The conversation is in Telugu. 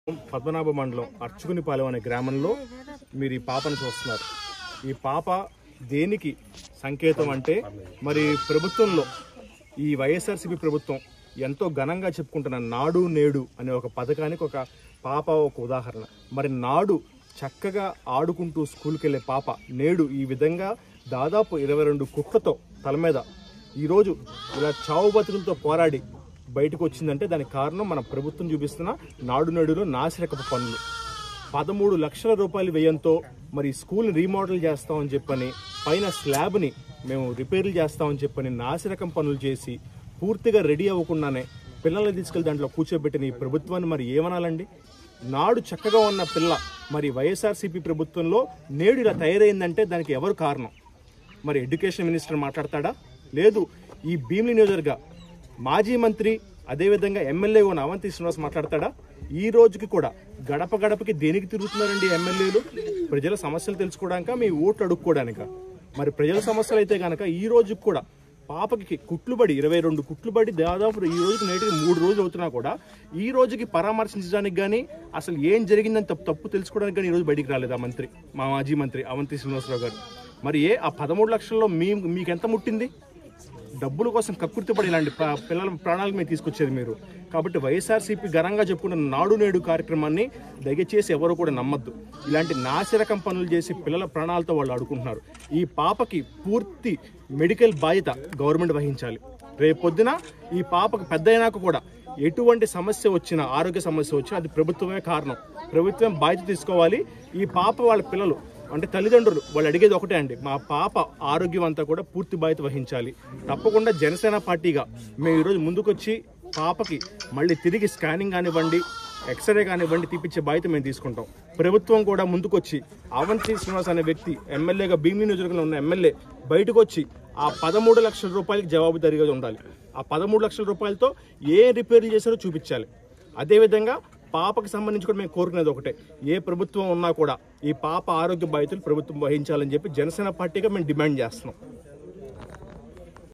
పద్మనాభ మండలం అర్చుకునిపాలెం అనే గ్రామంలో మీరు ఈ పాపను చూస్తున్నారు. ఈ పాప దేనికి సంకేతం అంటే మరి ప్రభుత్వంలో ఈ వైఎస్ఆర్సీపీ ప్రభుత్వం ఎంతో ఘనంగా చెప్పుకుంటున్న నాడు నేడు అనే ఒక పథకానికి ఒక పాప ఒక ఉదాహరణ. మరి నాడు చక్కగా ఆడుకుంటూ స్కూల్కి వెళ్ళే పాప నేడు ఈ విధంగా దాదాపు 22 కుట్లతో తల మీద ఈరోజు ఇలా చావు బతుకులతో పోరాడి బయటకు వచ్చిందంటే దానికి కారణం మన ప్రభుత్వం చూపిస్తున్న నాడు నేడులో నాసిరకపు పనులు. 13 లక్షల రూపాయల వ్యయంతో మరి స్కూల్ని రీమోడల్ చేస్తామని చెప్పని, పైన స్లాబ్ని మేము రిపేర్లు చేస్తామని చెప్పని నాసిరకం పనులు చేసి పూర్తిగా రెడీ అవ్వకుండానే పిల్లల్ని తీసుకెళ్లి దాంట్లో కూర్చోబెట్టిన ఈ ప్రభుత్వాన్ని మరి ఏమనాలండి? నాడు చక్కగా ఉన్న పిల్ల మరి వైఎస్ఆర్సీపీ ప్రభుత్వంలో నేడు ఇలా తయారైందంటే దానికి ఎవరు కారణం? మరి ఎడ్యుకేషన్ మినిస్టర్ మాట్లాడతాడా? లేదు, ఈ భీమిలి నియోజకవర్గ మాజీ మంత్రి అదేవిధంగా ఎమ్మెల్యే ఉన్న అవంతి శ్రీనివాస్ మాట్లాడతాడా? ఈ రోజుకి కూడా గడప గడపకి దేనికి తిరుగుతున్నారండి ఎమ్మెల్యేలు? ప్రజల సమస్యలు తెలుసుకోవడానిక, మీ ఓట్లు అడుక్కోవడానిక? మరి ప్రజల సమస్యలు అయితే కనుక ఈ రోజుకి కూడా పాపకి కుట్లుబడి 22 కుట్లుబడి దాదాపు ఈ రోజుకి నేటికి 3 రోజులు అవుతున్నా కూడా ఈ రోజుకి పరామర్శించడానికి కానీ అసలు ఏం జరిగిందని తప్పు తెలుసుకోవడానికి కానీ ఈ రోజు బయటికి రాలేదు ఆ మంత్రి, మా మాజీ మంత్రి అవంతి శ్రీనివాసరావు గారు. మరి ఆ 13 లక్షల్లో మీకు ఎంత ముట్టింది? డబ్బుల కోసం కక్కుర్తిపడి ఇలాంటి పిల్లల ప్రాణాలకు మేము తీసుకొచ్చేది మీరు. కాబట్టి వైఎస్ఆర్సీపీ ఘనంగా చెప్పుకున్న నాడు నేడు కార్యక్రమాన్ని దయచేసి ఎవరు కూడా నమ్మద్దు. ఇలాంటి నాసిరకం పనులు చేసి పిల్లల ప్రాణాలతో వాళ్ళు ఆడుకుంటున్నారు. ఈ పాపకి పూర్తి మెడికల్ బాధ్యత గవర్నమెంట్ వహించాలి. రేపొద్దున ఈ పాపకు పెద్ద అయినాక కూడా ఎటువంటి సమస్య వచ్చినా, ఆరోగ్య సమస్య వచ్చినా అది ప్రభుత్వమే కారణం. ప్రభుత్వం బాధ్యత తీసుకోవాలి. ఈ పాప వాళ్ళ పిల్లలు అంటే తల్లిదండ్రులు వాళ్ళు అడిగేది ఒకటే అండి, మా పాప ఆరోగ్యం అంతా కూడా పూర్తి బాధ్యత వహించాలి. తప్పకుండా జనసేన పార్టీగా మేము ఈరోజు ముందుకొచ్చి పాపకి మళ్ళీ తిరిగి స్కానింగ్ కానివ్వండి, ఎక్స్రే కానివ్వండి తీపిచ్చే బాధ్యత మేము తీసుకుంటాం. ప్రభుత్వం కూడా ముందుకొచ్చి అవంతి శ్రీనివాస్ అనే వ్యక్తి ఎమ్మెల్యేగా భీమిలి నియోజకవర్గంలో ఉన్న ఎమ్మెల్యే బయటకు వచ్చి ఆ 13 లక్షల రూపాయలకి జవాబుదారీగా ఉండాలి. ఆ 13 లక్షల రూపాయలతో ఏ రిపేర్లు చేశారో చూపించాలి. అదేవిధంగా పాపకి సంబంధించి కూడా మేము కోరుకునేది ఒకటే, ఏ ప్రభుత్వం ఉన్నా కూడా ఈ పాప ఆరోగ్య బాధ్యతలు ప్రభుత్వం వహించాలని చెప్పి జనసేన పార్టీగా మేము డిమాండ్ చేస్తున్నాం.